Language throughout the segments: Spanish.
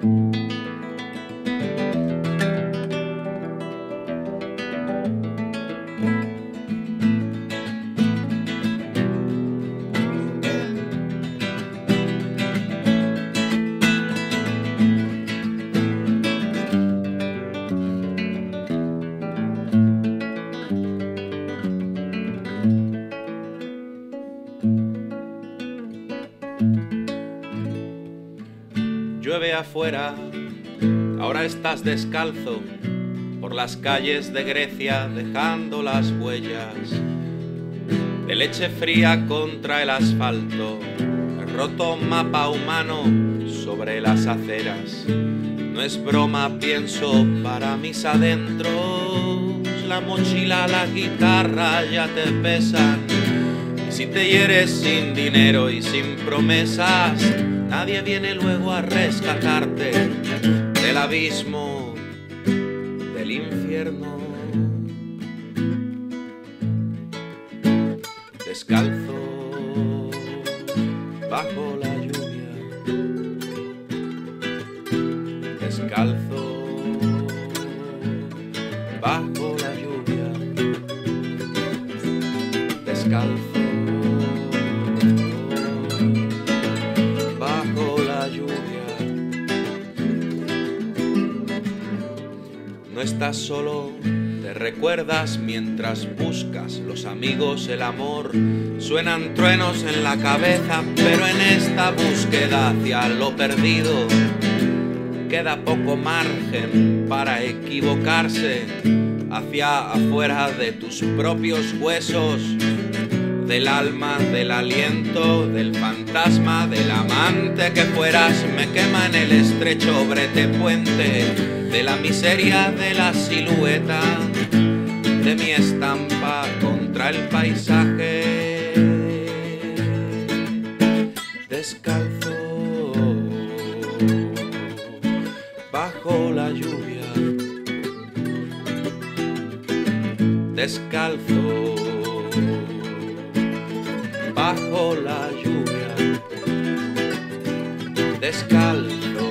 Llueve afuera, ahora estás descalzo por las calles de Grecia dejando las huellas de leche fría contra el asfalto, el roto mapa humano sobre las aceras. No es broma, pienso para mis adentros, la mochila, la guitarra ya te pesan. Y si te hieres sin dinero y sin promesas, nadie viene luego a rescatarte del abismo, del infierno. Descalzo bajo la lluvia, descalzo bajo la lluvia, descalzo bajo la lluvia. No estás solo, te recuerdas mientras buscas los amigos, el amor. Suenan truenos en la cabeza, pero en esta búsqueda hacia lo perdido queda poco margen para equivocarse. Hacia afuera de tus propios huesos, del alma, del aliento, del fantasma, del amante que fueras, me quema en el estrecho brete puente de la miseria de la silueta de mi estampa contra el paisaje. Descalzo bajo la lluvia, descalzo bajo la lluvia, descalzo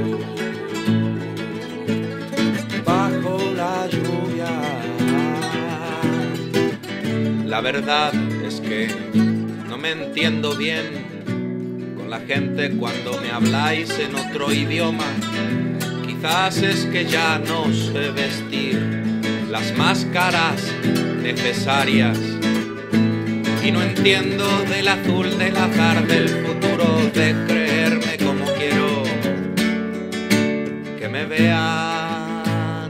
bajo la lluvia. La verdad es que no me entiendo bien con la gente cuando me habláis en otro idioma. Quizás es que ya no sé vestir las máscaras necesarias y no entiendo del azul del azar del futuro, de creerme como quiero que me vean.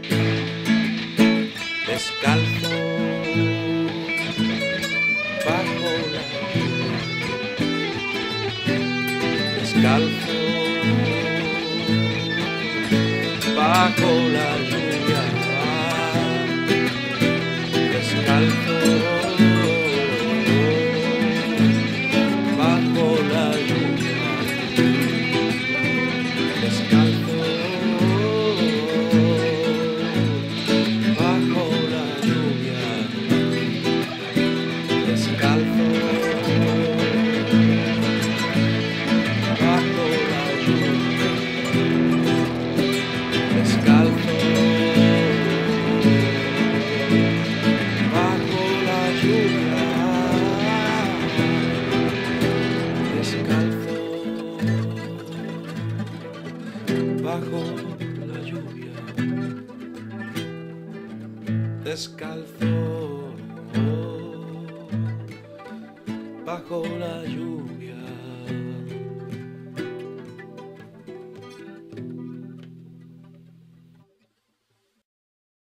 Descalzo bajo la lluvia, descalzo bajo la lluvia, descalzo bajo la lluvia, descalzo bajo la lluvia, descalzo bajo la lluvia, descalzo bajo la lluvia, descalzo bajo la lluvia, descalzo bajo la lluvia.